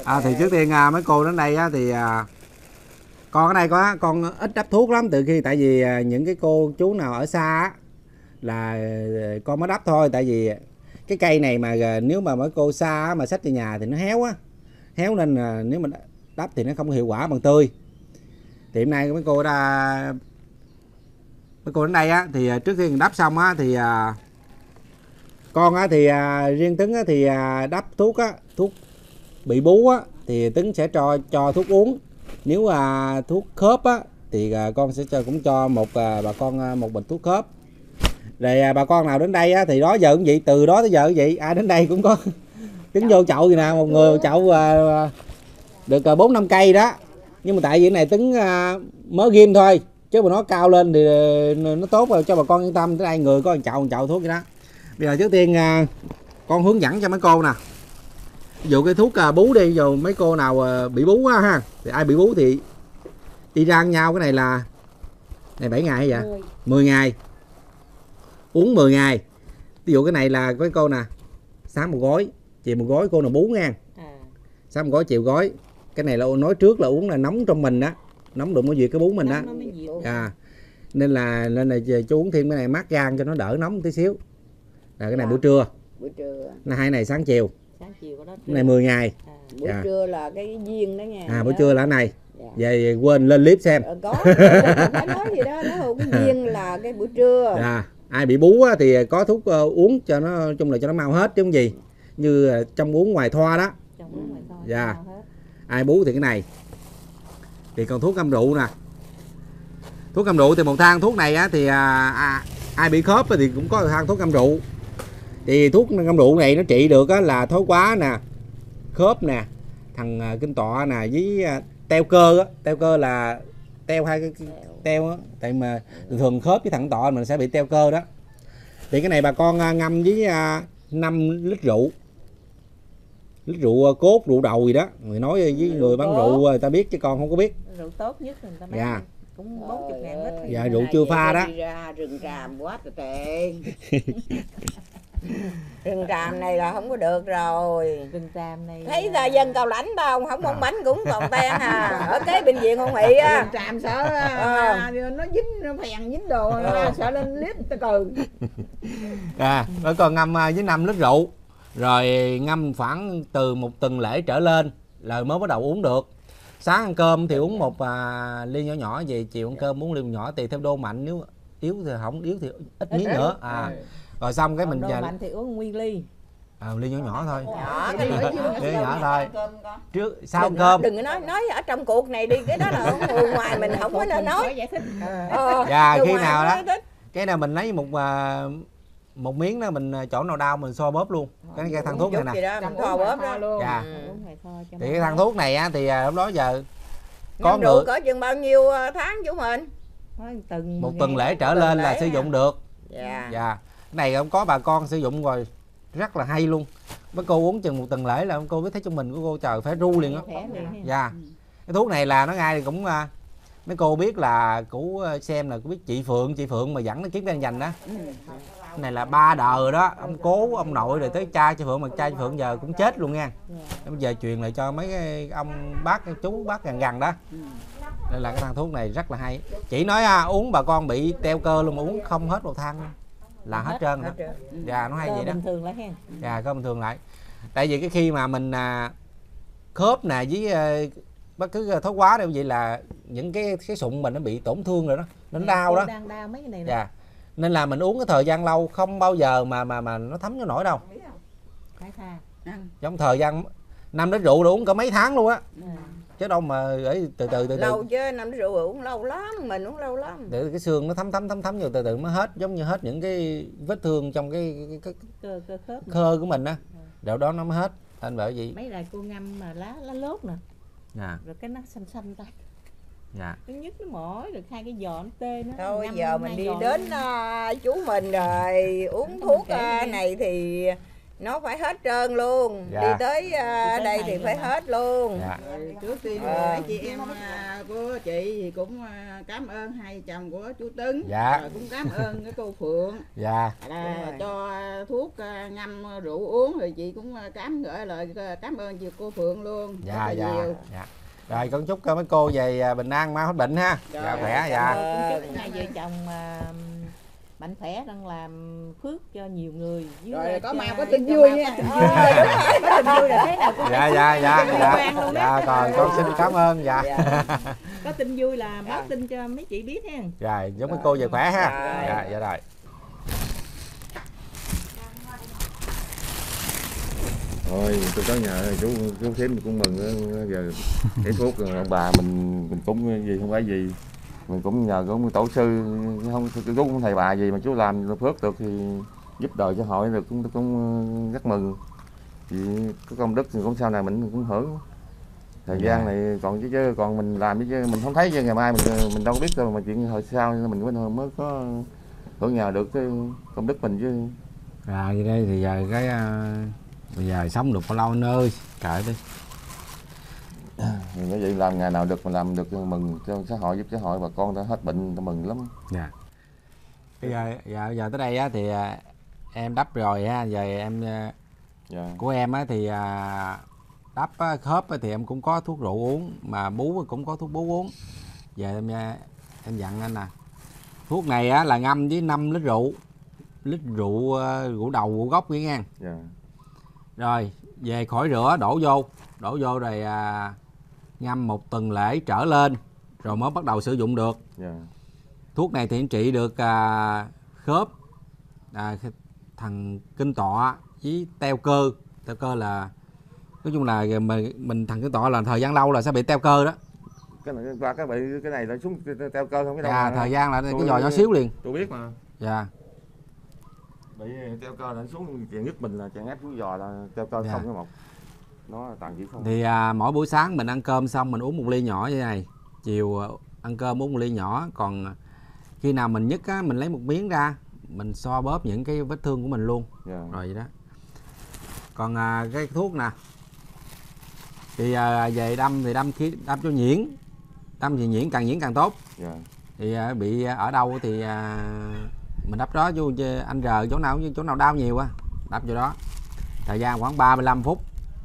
Thì trước tiên mấy cô đến đây thì con ở đây con ít đắp thuốc lắm, từ khi tại vì những cái cô chú nào ở xa là con mới đắp thôi, tại vì cái cây này mà nếu mà mấy cô xa mà xách về nhà thì nó héo nên nếu mà đắp thì nó không có hiệu quả bằng tươi. Thì hôm nay mấy cô đến đây thì trước khi đắp xong thì con thì riêng Tuấn thì đắp thuốc thuốc bị bú thì Tuấn sẽ cho thuốc uống. Nếu thuốc khớp thì con sẽ cũng cho bà con một bịch thuốc khớp. Rồi bà con nào đến đây thì đó giờ cũng vậy, từ đó tới giờ cũng vậy, ai đến đây cũng có Tuấn vô chậu gì nè, một người chậu được 4-5 cây đó. Nhưng mà tại vì cái này Tuấn mới ghim thôi, chứ mà nó cao lên thì nó tốt rồi, cho bà con yên tâm. Tới đây người có một chậu thuốc vậy đó. Bây giờ trước tiên con hướng dẫn cho mấy cô nè. Ví dụ cái thuốc bú đi, dù mấy cô nào bị bú ha, thì ai bị bú thì đi ra nhau. Cái này là 7 ngày hay vậy? 10 ngày. Uống 10 ngày. Ví dụ cái này là cái cô nè, sáng một gói, chiều một gói, cô nào bú nha. Sáng một gói, chiều gói. Cái này là nói trước là uống là nóng trong mình đó, nóng đụng có việc cái bú mình đó. Nên là chú uống thêm cái này mát gan cho nó đỡ nóng tí xíu. Là cái này buổi trưa. Là hai này sáng chiều. Cái này 10 ngày. Buổi trưa là cái viên đó nha. Buổi trưa là cái này. Về quên lên clip xem. Có phải nói gì đó, nó cái viên là cái buổi trưa. Ai bị bú thì có thuốc uống cho nó, chung là cho nó mau hết chứ không gì. Như trong uống ngoài thoa đó. Ai bú thì cái này. Thì còn thuốc ngâm rượu nè. Thuốc ngâm rượu thì một thang thuốc này thì ai bị khớp thì cũng có thang thuốc ngâm rượu. Thì thuốc ngâm rượu này nó trị được là thoái hóa nè, khớp nè, thằng kinh tọa nè, với teo cơ teo cơ là teo hai cái teo tại mà thường khớp với thằng tọa mình sẽ bị teo cơ đó. Thì cái này bà con ngâm với 5 lít rượu. Lít rượu cốt, rượu đầu gì đó. Người nói với người bán rượu người ta biết chứ con không có biết. Rượu tốt nhất người ta bán. Cũng 40.000 lít. Dạ, rượu chưa pha đó. Đi ra rừng tràm quá trời tiền. Rừng tràm này là không có được rồi. Rừng tràm này thấy ra dân Cao Lãnh tao không bông bánh cũng còn ten ở cái bệnh viện Hồng Nghị Rừng tràm sợ nó dính, nó phèn dính đồ, sợ lên clip từ từ. Rồi còn ngâm với 5 lít rượu. Rồi ngâm khoảng từ 1 tuần lễ trở lên là mới bắt đầu uống được. Sáng ăn cơm thì uống 1 ly nhỏ nhỏ, về chiều ăn cơm uống ly nhỏ, tùy theo đô mạnh, nếu yếu thì không, yếu thì ít miếng nữa. Rồi xong cái mình mạnh thì uống nguyên ly. Ly nhỏ nhỏ thôi. Ly nhỏ thôi. Trước sau ăn cơm. Đừng có nói ở trong cuộc này đi, cái đó là ở người ngoài mình không có nên nói. Khi nào đó cái nào mình lấy một miếng đó, mình chỗ nào đau mình xoa bóp luôn cái thang thuốc này nè. Xoa bóp đó luôn. Thì cái thang thuốc này thì lúc đó giờ có người cỡ chừng bao nhiêu tháng chú mình? 1 tuần lễ trở lên là sử dụng được. Cái này không có bà con sử dụng rồi rất là hay luôn. Mấy cô uống chừng 1 tuần lễ là cô biết thấy trung bình của cô trời phải ru liền đó. Cái thuốc này là nó ngay thì cũng mấy cô biết là cũ xem là cũng biết chị Phượng mà dẫn nó kiếm đang dành đó. Cái này là 3 đời rồi đó, ông cố ông nội rồi tới cha chị Phượng, mà cha chị Phượng giờ cũng chết luôn nha. Bây giờ truyền lại cho mấy cái ông bác chú bác gần đó. Nên là cái thang thuốc này rất là hay. Chỉ nói uống bà con bị teo cơ luôn mà uống không hết 1 thang là hết trơn đó. Nó hay vậy đó. Bình thường lại ha. Cơ bình thường lại. Tại vì cái khi mà mình khớp nè với bất cứ thoái hóa đâu vậy là những cái sụn mình nó bị tổn thương rồi đó, nó đau đó. Đang đau mấy cái này nè. Nên là mình uống cái thời gian lâu không bao giờ mà nó thấm cho nổi đâu. Phải tha. Trong thời gian 5 lít rượu là uống cả mấy tháng luôn á. Chứ đâu mà để từ lâu chứ 5 lít rượu uống lâu lắm, mình uống lâu lắm. Để cái xương nó thấm rồi từ từ mới hết, giống như hết những cái vết thương trong cái cơ của mình á. Đâu đó nó mới hết. Thành bởi vậy. Mấy lại cô ngâm mà lá lốt nè. Rồi cái nó xanh ta. Thứ nhất nó mỏi, được 2 cái giò nó tê nó. Thôi giờ mình đi đến chú mình rồi uống thuốc này thì nó phải hết trơn luôn. Dạ. Đi tới đây thì phải hết luôn. Dạ. Trước tiên mấy chị em của chị thì cũng cảm ơn hai chồng của chú Tấn. Dạ. Rồi cũng cảm ơn cái cô Phượng Dạ. là cho thuốc ngâm rượu uống, rồi chị cũng gửi lời cảm ơn chị cô Phượng luôn. Dạ. Rất là Dạ. nhiều. Dạ. Rồi con chúc mấy cô về bình an mau hết bệnh ha. Dạ khỏe. Dạ. Cũng chúc hai vợ chồng mạnh khỏe, đang làm phước cho nhiều người. Rồi có mau có tin vui nha. Có tin vui là thế nào cũng Dạ. Dạ. Dạ. Dạ. Dạ. Còn con xin cảm ơn. Dạ. có tin vui là báo tin cho mấy chị biết ha. Dạ. Chúc mấy cô về khỏe ha. Dạ. Dạ rồi. Thôi tôi có nhà chú Thím cũng mừng giờ cái thuốc ông bà mình cũng gì không phải gì, mình cũng nhờ cũng tổ sư không chú cũng thầy bà gì mà chú làm phước được thì giúp đời cho hội được cũng rất mừng, vì có công đức thì cũng sau này mình cũng hưởng thời gian này còn chứ còn mình làm chứ mình không thấy chứ ngày mai mình đâu có biết đâu, mà chuyện hồi sau mình mới có hưởng nhờ được cái công đức mình chứ. Vậy đây thì giờ cái bây giờ sống được bao lâu anh ơi, kệ đi. Như vậy làm ngày nào được mình làm được mừng cho xã hội, giúp xã hội, bà con đã hết bệnh ta mừng lắm. Dạ. Bây giờ tới đây á thì em đắp rồi ha, giờ em của em á thì đắp khớp thì em cũng có thuốc rượu uống, mà bú cũng có thuốc bú uống. Giờ em dặn anh nè, thuốc này á là ngâm với 5 lít rượu, rượu đầu rượu gốc nghe ngang. Dạ. Rồi về khỏi rửa đổ vô rồi ngâm 1 tuần lễ trở lên rồi mới bắt đầu sử dụng được. Dạ. Thuốc này thì trị được khớp, thằng kinh tọa với teo cơ là nói chung là mình thằng kinh tọa là thời gian lâu là sẽ bị teo cơ đó. Cái này qua cái bị cái này là xuống teo cơ không cái đâu. Dạ, thời gian là cái giò nhỏ xíu liền. Tôi biết mà. Dạ. Bị teo cơ là xuống chèn nhức mình là chèn ép xuống giò là teo cơ không cái một. Nó tàn chỉ không. Thì mỗi buổi sáng mình ăn cơm xong mình uống 1 ly nhỏ như này, chiều ăn cơm uống 1 ly nhỏ, còn khi nào mình nhức á mình lấy 1 miếng ra mình xoa bóp những cái vết thương của mình luôn. Rồi vậy đó. Còn cái thuốc nè thì về đâm thì đâm cho nhuyễn, đâm thì nhuyễn càng tốt. Thì bị ở đâu thì mình đắp đó vô anh rờ chỗ nào đau nhiều á đắp vô đó, thời gian khoảng 35 phút.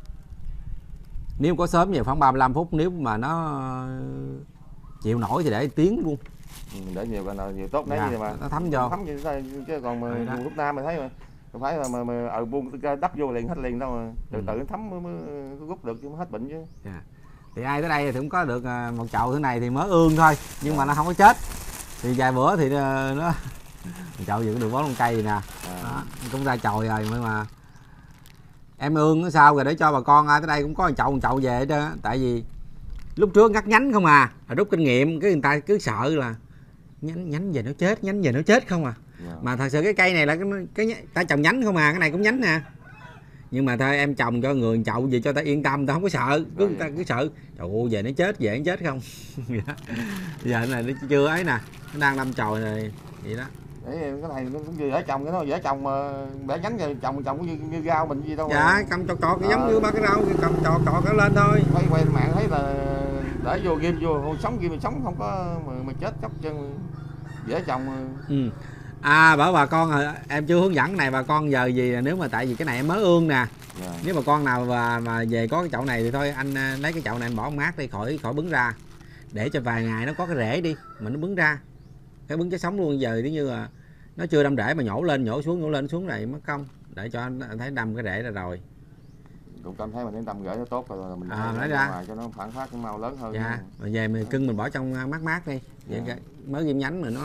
Nếu có sớm về khoảng 35 phút, nếu mà nó chịu nổi thì để tiếng luôn. Để nhiều cái nào nhiều tốt đấy mà nó thấm vô. Thấm như thế chứ còn mà lúc nam mình thấy mà không phải mà ở buông đắp vô liền hết liền đâu, mà từ từ nó thấm mới rút được chứ mới hết bệnh chứ. Thì ai tới đây thì cũng có được một chậu thế này thì mới ương thôi, nhưng mà nó không có chết. Thì vài bữa thì nó chậu gì cũng được 4 lon cây gì nè. Đó, cũng ra chồi rồi mà em ương nó sao rồi để cho bà con ai tới đây cũng có một chậu về hết trơn. Tại vì lúc trước ngắt nhánh không rút kinh nghiệm cái người ta cứ sợ là nhánh về nó chết không mà thật sự cái cây này là cái ta trồng nhánh không cái này cũng nhánh nè, nhưng mà thôi em trồng cho người chậu gì cho ta yên tâm, ta không có sợ, người ta cứ sợ trời ơi về nó chết không. Giờ cái này nó chưa ấy nè, nó đang đâm chồi này vậy đó. Cái này nó cũng dễ trồng, cái nó dễ trồng mà bẻ nhánh rồi trồng như rau mình gì đâu. Dạ, cầm trọt cái giống như ba cái rau, cầm trọt cái lên thôi. Quay mạng thấy là để vô ghim vô sống không có mà chết chóc chân, dễ trồng. Bảo bà con em chưa hướng dẫn cái này bà con giờ gì, nếu mà tại vì cái này em mới ương nè. Nếu mà con nào mà về có cái chậu này thì thôi anh lấy cái chậu này anh bỏ mát đi, khỏi bứng ra, để cho vài ngày nó có cái rễ đi mà nó bứng ra, cái bứng cái sống luôn. Giờ nếu như là nó chưa đâm rễ mà nhổ lên nhổ xuống này mất công, để cho anh thấy đâm cái rễ ra rồi. Cũng cảm thấy mình thấy đâm rễ nó tốt rồi mình lấy ra ngoài cho nó phản phát cái mau lớn hơn. Dạ, rồi về mình cưng mình bỏ trong mát đi. Vậy mới ghim nhánh mà nó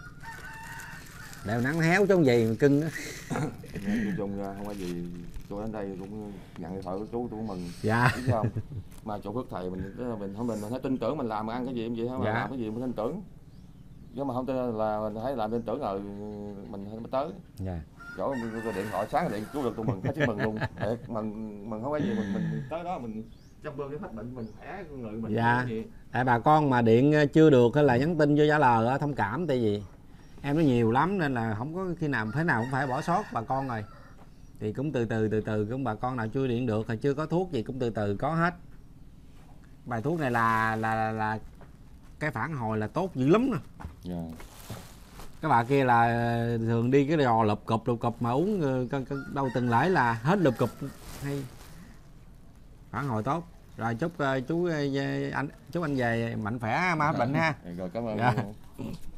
để nắng héo chứ không gì mà cưng á. Chung không có gì, tôi đến đây cũng nhận điện thoại của chú tôi mừng. Dạ. Biết không? Mà chỗ Phước thầy mình thấy tin tưởng mình làm mà ăn cái gì cũng vậy thôi, mà làm cái gì mình tin tưởng. Nếu mà không tin là mình thấy làm tin tưởng rồi mình mới tới. Dạ. Chỗ điện thoại sáng điện chú được tôi mừng, hết sức mừng luôn. Mừng không có gì mình tới đó mình chăm bơm cái phát bệnh mình khỏe người mình. Dạ. Tại bà con mà điện chưa được hay là nhắn tin vô Zalo thông cảm, tại vì em nó nhiều lắm nên là không có khi nào cũng phải bỏ sót bà con rồi. Thì cũng từ từ cũng bà con nào chưa điện được hay chưa có thuốc gì cũng từ từ có hết. Bài thuốc này là cái phản hồi là tốt dữ lắm nè. Các bà kia là thường đi cái đò lụp cụp mà uống đâu từng lễ là hết lụp cụp hay phản hồi tốt. Rồi chúc chú anh về mạnh khỏe, ma hết bệnh ha. Rồi cảm ơn.